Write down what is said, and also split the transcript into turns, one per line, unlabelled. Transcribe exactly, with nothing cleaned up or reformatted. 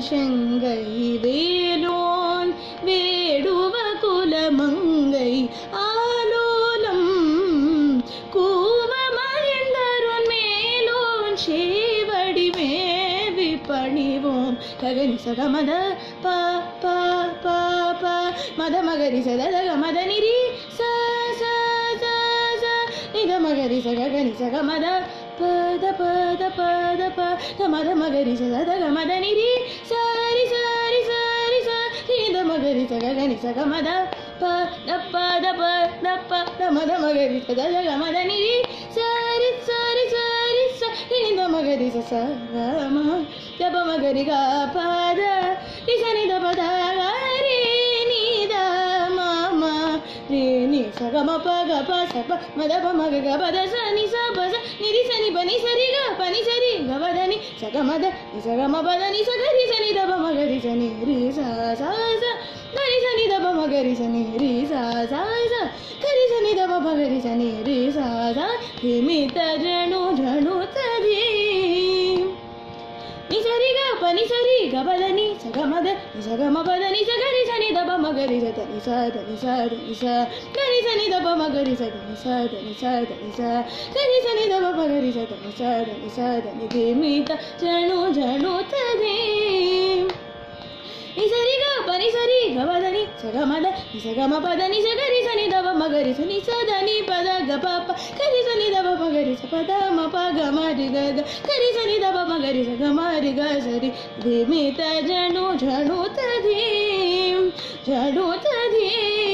செங்கை வேலோன் வேடுவ குலமங்கை ஆலோலம் கூவ மகிழ்ந்தருண் மேலோன் சேவடி மேவி பணிவோம். ககனி சகமத ப ப ப ப மத மகரி சதக மத நிரி ச ச ச ச நித மகரி சகனி சகமத பத பத பத ப மத மகரி சதக மத நிரி சரி சரி சரி ச நித மகரி சகனி சகமத பத பத பத மத மகரி சதக மத நிரி சரி சரி சரி ச நித மகரி சகம தப மகரி க பத நிசனி தப தகரி நித மம ரே நி சகம பக ப சப மத ப மக க பத ச நி ச ப ச நிரி ச நி ப நி சரி க ப நி சரி க பத நி சகம த நி சகம பத நி ச கரி ச நி தப மகரி ச நி ரி ச ச ச கரி ச நி தப மகரி ச நி ரி ச ச ச கரி ச நி தப மகரி ச நி ரி ச ச ಧಿಮಿ ತರಣು ಝಣು ತರಿ ನಿ ಸರಿ ಗ ಪ ನಿ ಸರಿ ಗ ಪದ ನಿ ಸ ಗ ಮ ದ ನಿ ಸ ಗ ಮ ಪದ ನಿ ಸ ಗರಿ ಸ ನಿ ದ ಪ ಮ ಗರಿ ಸ ದ ನಿ ಸ ದ ನಿ ಸ ದ ನಿ ಸ ಗರಿ ಸ ನಿ ದ ಪ ಮ ಗರಿ ಸ ದ ನಿ ಸ ದ ನಿ ಸ ದ ನಿ ಸ ಗರಿ ಸ ನಿ ದ ಪ ಮ ಗರಿ ಸ ದ ನಿ ಸ ದ ನಿ ಸ ದ ನಿ ಧಿಮಿ ತರಣು ಝಣು ತರಿ ನಿ ಸರಿ ಗ ಪ ನಿ ಸರಿ ಗ ಪದ ನಿ ಸ ಗ ಮ ದ ನಿ ಸ ಗ ಮ ಪದ ನಿ ಸ ಗರಿ ಸ ನಿ ದ ಪ ಮ ಗರಿ ಸ ನಿ ಸ ದ ನಿ ಪದ ಗ ಪ ಪ ಗರಿ ಸ ನಿ ದ ಪ ಮ ಗರಿ ಸ ಪದ ಮ ಪ ಗ ಮ ರಿ ಗ ಗ ಗರಿ ಸ ನಿ ದ ಪ ಮ ಗರಿ ಸ ಗ ಮ ರಿ ಗ ಸ ರಿ ಧಿಮಿ ತ ಝಣು ಝಣು ತ ಧೀಂ ಝಣು ತ ಧೀಂ